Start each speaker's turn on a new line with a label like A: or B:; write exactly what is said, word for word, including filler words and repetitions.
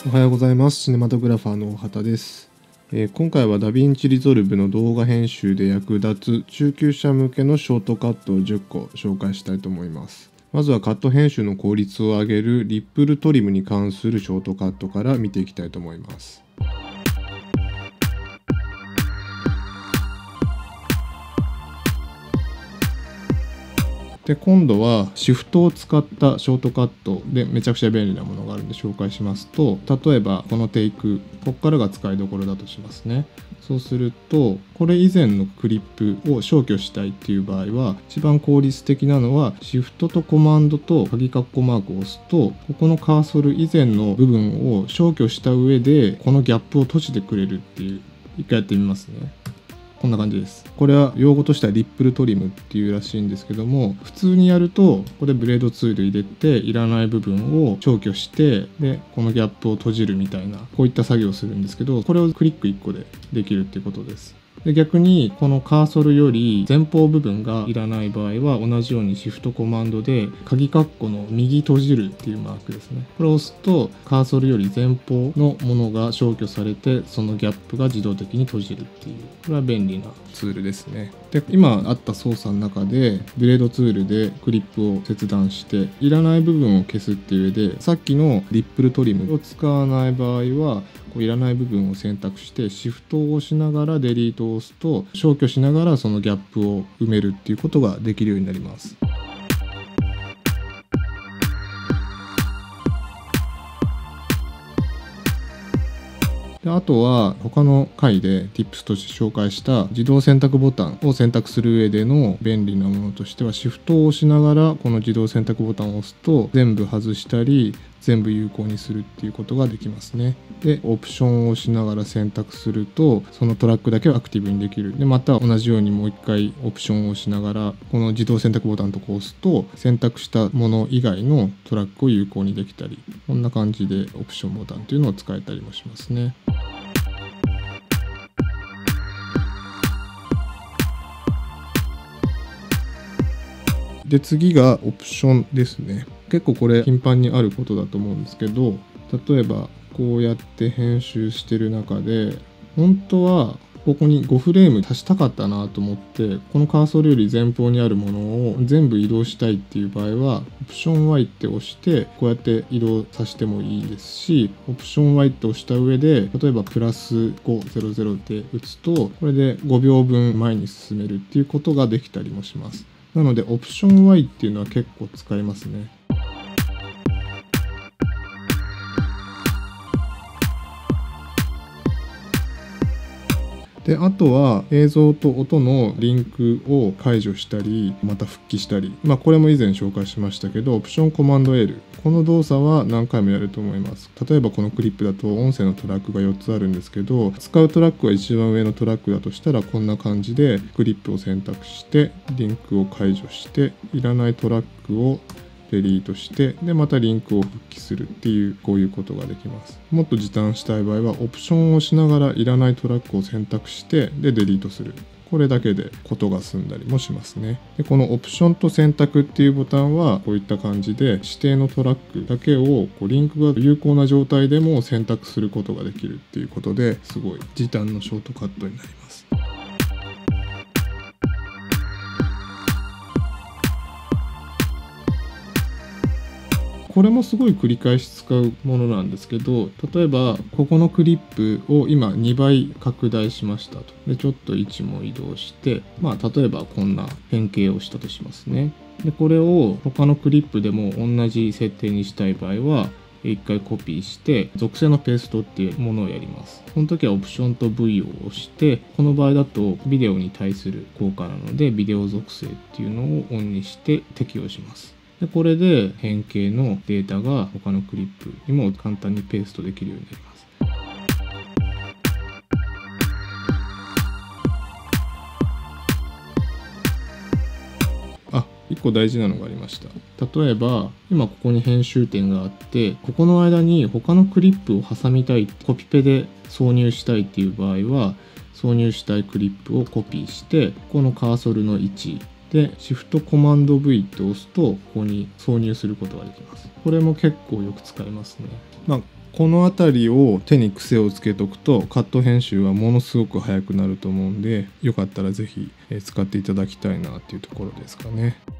A: おはようございます。シネマトグラファーの大畑です。えー、今回はダヴィンチリゾルブの動画編集で役立つ中級者向けのショートカットをじゅっこ紹介したいと思います。まずはカット編集の効率を上げるリップルトリムに関するショートカットから見ていきたいと思います。で今度はシフトを使ったショートカットでめちゃくちゃ便利なものがあるんで紹介しますと、例えばこのテイク、ここからが使いどころだとしますね。そうするとこれ以前のクリップを消去したいっていう場合は、一番効率的なのはシフトとコマンドと鍵括弧マークを押すと、ここのカーソル以前の部分を消去した上でこのギャップを閉じてくれるっていう。一回やってみますね。こんな感じです。これは用語としてはリップルトリムっていうらしいんですけども、普通にやるとここでブレードツール入れていらない部分を消去して、でこのギャップを閉じるみたいな、こういった作業をするんですけど、これをクリックいっこでできるっていうことです。で逆にこのカーソルより前方部分がいらない場合は、同じようにシフトコマンドで鍵括弧の右閉じるっていうマークですね。これを押すとカーソルより前方のものが消去されて、そのギャップが自動的に閉じるっていう、これは便利なツールですね。で今あった操作の中でブレードツールでクリップを切断していらない部分を消すっていう上で、さっきのリップルトリムを使わない場合は、こういらない部分を選択してシフトを押しながらデリートを押すと、消去しながらそのギャップを埋めるっていうことができるようになります。であとは他の回で Tips として紹介した自動選択ボタンを選択する上での便利なものとしては、シフトを押しながらこの自動選択ボタンを押すと全部外したり全部有効にするっていうことができますね。でオプションを押しながら選択すると、そのトラックだけをアクティブにできる。でまた同じようにもう一回オプションを押しながらこの自動選択ボタンとこう押すと、選択したもの以外のトラックを有効にできたり、こんな感じでオプションボタンというのを使えたりもしますね。で次がオプションですね。結構これ頻繁にあることだと思うんですけど、例えばこうやって編集してる中で、本当はここにごフレーム足したかったなと思って、このカーソルより前方にあるものを全部移動したいっていう場合は、オプション ワイ って押してこうやって移動させてもいいですし、オプション ワイ って押した上で、例えばプラスごひゃくって打つと、これでごびょうぶん前に進めるっていうことができたりもします。なのでオプション ワイ っていうのは結構使えますね。であとは映像と音のリンクを解除したりまた復帰したり、まあこれも以前紹介しましたけど、オプションコマンド エル、 この動作は何回もやると思います。例えばこのクリップだと音声のトラックがよっつあるんですけど、使うトラックは一番上のトラックだとしたら、こんな感じでクリップを選択してリンクを解除して、いらないトラックをデリートして、でまたリンクを復帰するっていう、こういうことができます。もっと時短したい場合はオプションを押しながらいらないトラックを選択してでデリートする。これだけでことが済んだりもしますね。でこのオプションと選択っていうボタンはこういった感じで、指定のトラックだけをこうリンクが有効な状態でも選択することができるっていうことで、すごい時短のショートカットになります。これもすごい繰り返し使うものなんですけど、例えばここのクリップを今にばい拡大しましたと。でちょっと位置も移動して、まあ例えばこんな変形をしたとしますね。でこれを他のクリップでも同じ設定にしたい場合は、一回コピーして属性のペーストっていうものをやります。その時はオプションと ブイ を押して、この場合だとビデオに対する効果なのでビデオ属性っていうのをオンにして適用します。でこれで変形のデータが他のクリップにも簡単にペーストできるようになります。あ、いっこ大事なのがありました。例えば今ここに編集点があって、ここの間に他のクリップを挟みたい、コピペで挿入したいっていう場合は、挿入したいクリップをコピーして、このカーソルの位置でシフトコマンド ブイ って押すと、ここに挿入することができます。これも結構よく使いますね。まあこの辺りを手に癖をつけとくとカット編集はものすごく早くなると思うんで、よかったら是非使っていただきたいなっていうところですかね。